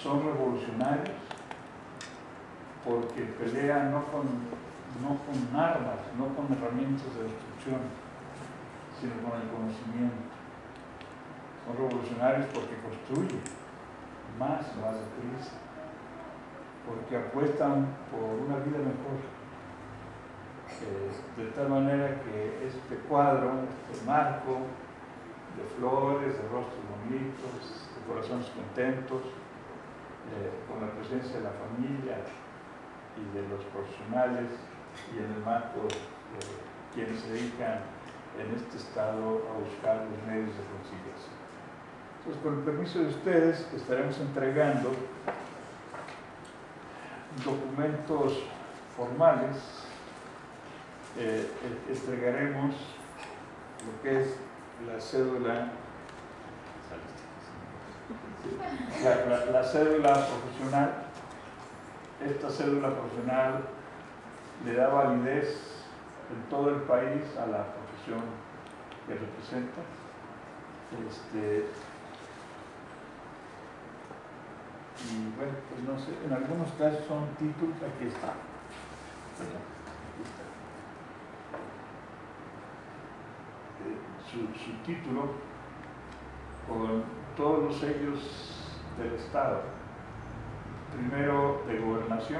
son revolucionarios porque pelean no con armas, no con herramientas de destrucción, sino con el conocimiento. Son revolucionarios porque construyen más deprisa, porque apuestan por una vida mejor. De tal manera que este cuadro, este marco de flores, de rostros bonitos, de corazones contentos, con la presencia de la familia y de los profesionales, y en el marco de quienes se dedican en este estado a buscar los medios de conciliación. Entonces, con el permiso de ustedes, estaremos entregando documentos formales. Entregaremos lo que es la cédula, la cédula profesional. Esta cédula profesional le da validez en todo el país a la profesión que representa. Y bueno, pues no sé, en algunos casos son títulos. Aquí está. Su título con todos los sellos del Estado. Primero de gobernación,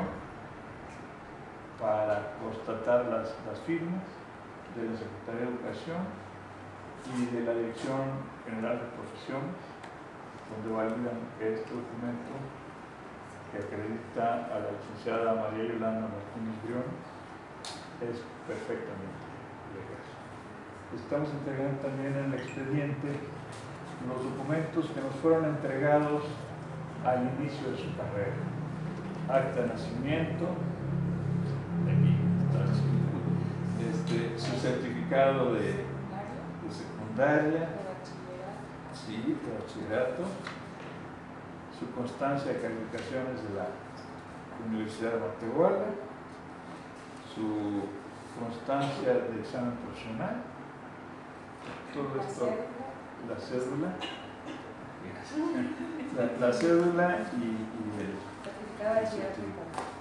para constatar las firmas de la Secretaría de Educación y de la Dirección General de Profesiones, donde validan que este documento, que acredita a la licenciada María Yolanda Martínez Briones, es perfectamente legal. Estamos entregando también en el expediente los documentos que nos fueron entregados al inicio de su carrera. Acta de nacimiento, aquí está, su certificado de secundaria, sí, de bachillerato, su constancia de calificaciones de la Universidad de Matehuala, su constancia de examen profesional, todo esto, la cédula, la cédula y el certificado.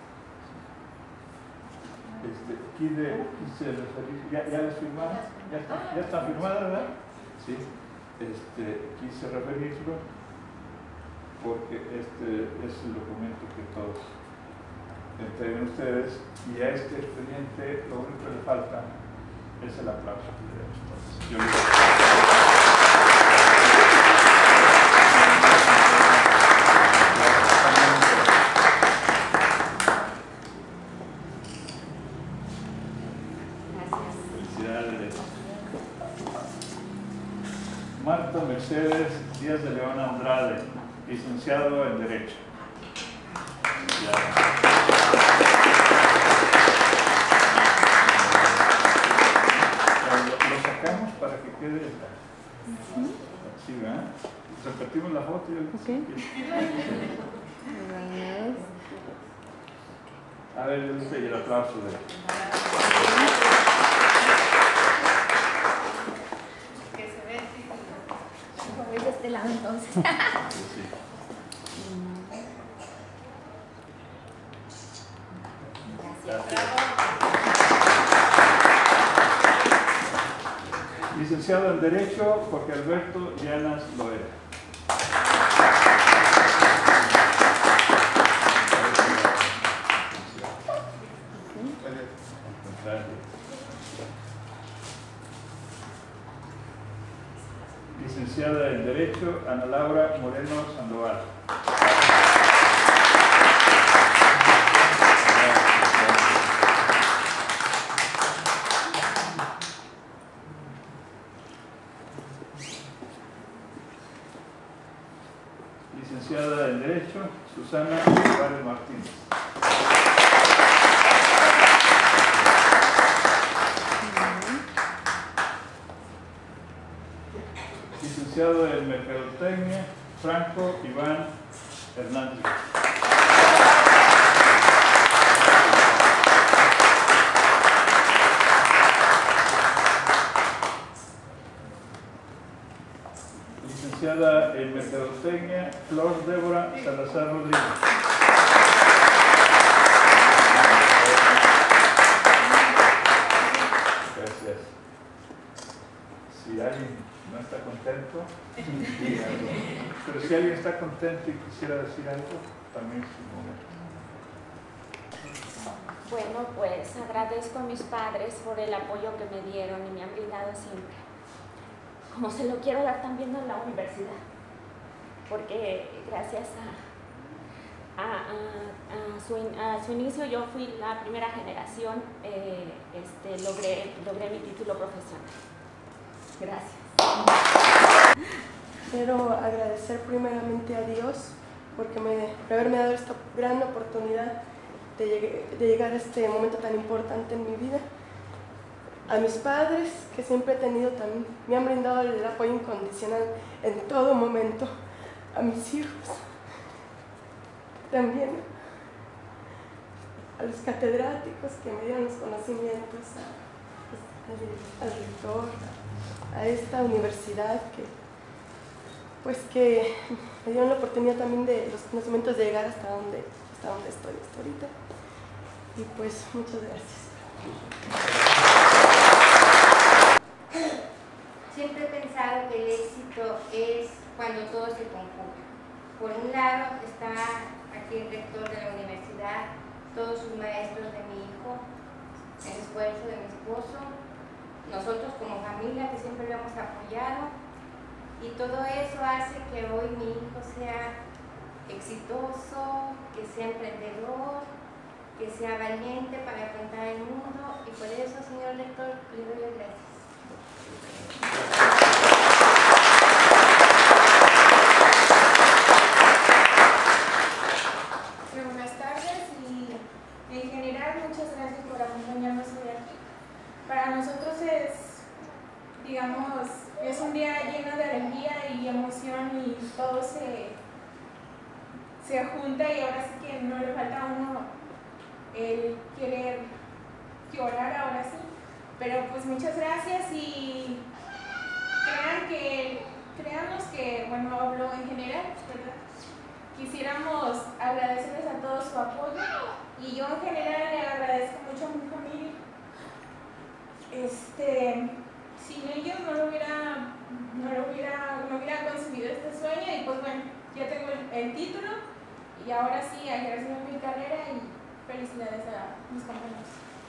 Quise referir, ya las firmaron, ya están firmadas, ¿verdad? Sí. Quise referirlo porque este es el documento que todos entreguen ustedes, y a este expediente lo único que le falta es el aplauso que le damos todos. Felicidades. Marta Mercedes Díaz de León Andrade, licenciado en Derecho. Lo sacamos para que quede así, ¿verdad? Repetimos la foto y a ver, y el aplauso de que se ve el título. Voy de este lado entonces. sí. Gracias. Licenciado en Derecho, Jorge Alberto Llanas Loera. Licenciada en Derecho, Ana Laura Moreno Sandoval. Licenciada en Derecho, Susana Álvarez Martínez. Licenciado en Mercadotecnia, Franco Iván Hernández. licenciada en Mercadotecnia, Flor Débora Salazar Rodríguez. Gracias. Si alguien no está contento, dígalo. Pero si alguien está contento y quisiera decir algo, también es su momento. Bueno, pues agradezco a mis padres por el apoyo que me dieron y me han brindado siempre. Como se lo quiero dar también a la universidad, porque gracias a su inicio yo fui la primera generación, logré mi título profesional. Gracias. Quiero agradecer primeramente a Dios por haberme dado esta gran oportunidad de llegar a este momento tan importante en mi vida. A mis padres, que siempre he tenido también, me han brindado el apoyo incondicional en todo momento. A mis hijos, también a los catedráticos que me dieron los conocimientos, al rector, a esta universidad que me dieron la oportunidad también de los conocimientos de llegar hasta donde estoy hasta ahorita. Y pues muchas gracias. Siempre he pensado que el éxito es cuando todo se conjuga. Por un lado está aquí el rector de la universidad, todos sus maestros de mi hijo, el esfuerzo de mi esposo, nosotros como familia que siempre lo hemos apoyado, y todo eso hace que hoy mi hijo sea exitoso, que sea emprendedor, que sea valiente para afrontar el mundo, y por eso, señor rector, le doy las gracias. Buenas tardes y en general muchas gracias por acompañarnos hoy aquí. Para nosotros es un día lleno de alegría y emoción y todo se junta, y ahora sí que no le falta a uno el querer llorar ahora sí. Pero pues muchas gracias y créanos que, bueno, hablo en general, ¿verdad? Quisiéramos agradecerles a todos su apoyo, y yo en general le agradezco mucho a mi familia. Sin ellos no hubiera conseguido este sueño, y pues bueno, ya tengo el título y ahora sí a ejercer mi carrera, y felicidades a mis compañeros.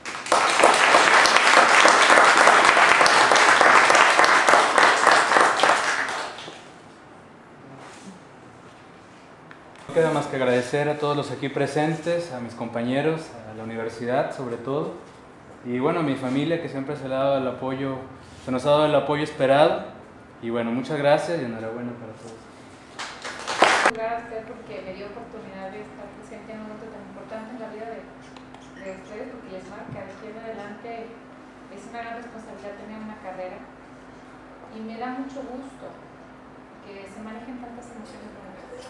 No queda más que agradecer a todos los aquí presentes, a mis compañeros, a la universidad sobre todo, y bueno, a mi familia que siempre se nos ha dado el apoyo esperado, y bueno, muchas gracias y enhorabuena para todos. A usted porque me dio oportunidad de estar presente en un momento tan importante en la vida de ustedes, porque ya saben que aquí en adelante es una gran responsabilidad tener una carrera, y me da mucho gusto que se manejen tantas emociones bonitas.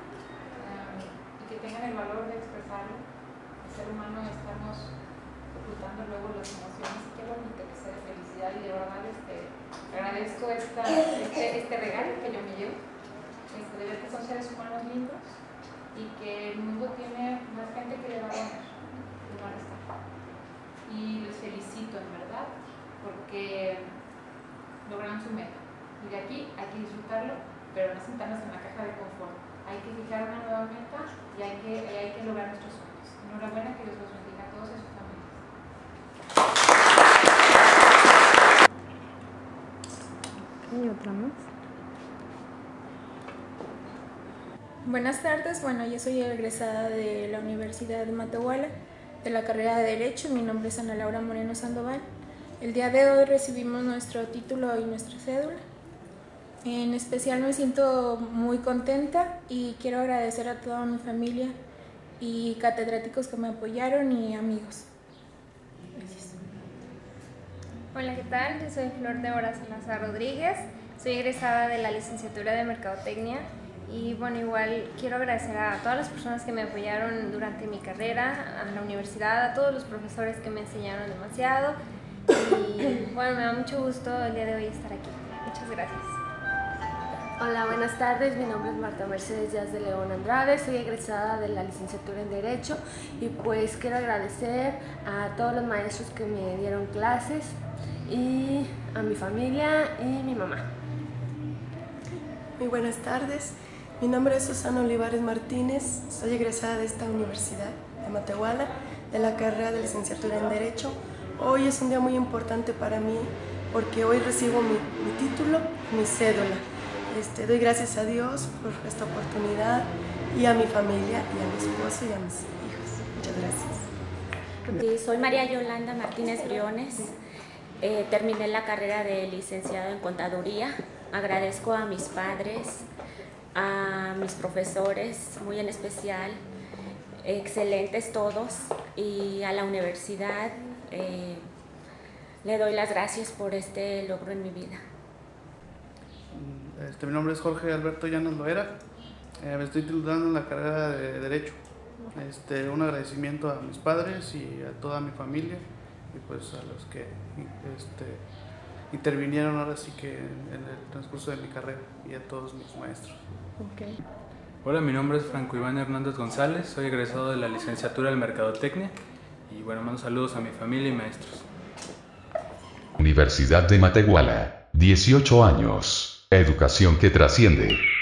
Y que tengan el valor de expresarlo. El ser humano estamos ocultando luego las emociones, y qué bonito que sea de felicidad, y de verdad agradezco este regalo que yo me llevo, de ver que son seres humanos lindos y que el mundo tiene más gente que le va a donar y no al estar. Y les felicito en verdad porque lograron su meta, y de aquí hay que disfrutarlo, pero no sentarnos en la caja de confort. Hay que fijar una nueva meta y hay que lograr nuestros sueños. Enhorabuena, que Dios los bendiga a todos y a sus familias. ¿Y otra más? Buenas tardes, bueno, yo soy egresada de la Universidad de Matehuala, de la carrera de Derecho. Mi nombre es Ana Laura Moreno Sandoval. El día de hoy recibimos nuestro título y nuestra cédula. En especial me siento muy contenta y quiero agradecer a toda mi familia y catedráticos que me apoyaron y amigos. Gracias. Hola, ¿qué tal? Yo soy Flor Débora Salazar Rodríguez, soy egresada de la licenciatura de Mercadotecnia, y bueno, igual quiero agradecer a todas las personas que me apoyaron durante mi carrera, a la universidad, a todos los profesores que me enseñaron demasiado, y bueno, me da mucho gusto el día de hoy estar aquí. Muchas gracias. Hola, buenas tardes. Mi nombre es Marta Mercedes Díaz de León Andrade. Soy egresada de la licenciatura en Derecho y pues quiero agradecer a todos los maestros que me dieron clases y a mi familia y mi mamá. Muy buenas tardes. Mi nombre es Susana Olivares Martínez. Soy egresada de esta universidad de Matehuala, de la carrera de licenciatura en Derecho. Hoy es un día muy importante para mí porque hoy recibo mi título, mi cédula. Doy gracias a Dios por esta oportunidad y a mi familia y a mi esposo y a mis hijos. Muchas gracias. Sí, soy María Yolanda Martínez Briones. Terminé la carrera de licenciado en Contaduría. Agradezco a mis padres, a mis profesores, muy en especial, excelentes todos, y a la universidad le doy las gracias por este logro en mi vida. Mi nombre es Jorge Alberto Llanos Loera. Me estoy titulando en la carrera de Derecho. Un agradecimiento a mis padres y a toda mi familia y pues a los que intervinieron ahora sí que en el transcurso de mi carrera y a todos mis maestros. Okay. Hola, mi nombre es Franco Iván Hernández González, soy egresado de la licenciatura en Mercadotecnia y bueno, mando saludos a mi familia y maestros. Universidad de Matehuala, 18 años, educación que trasciende.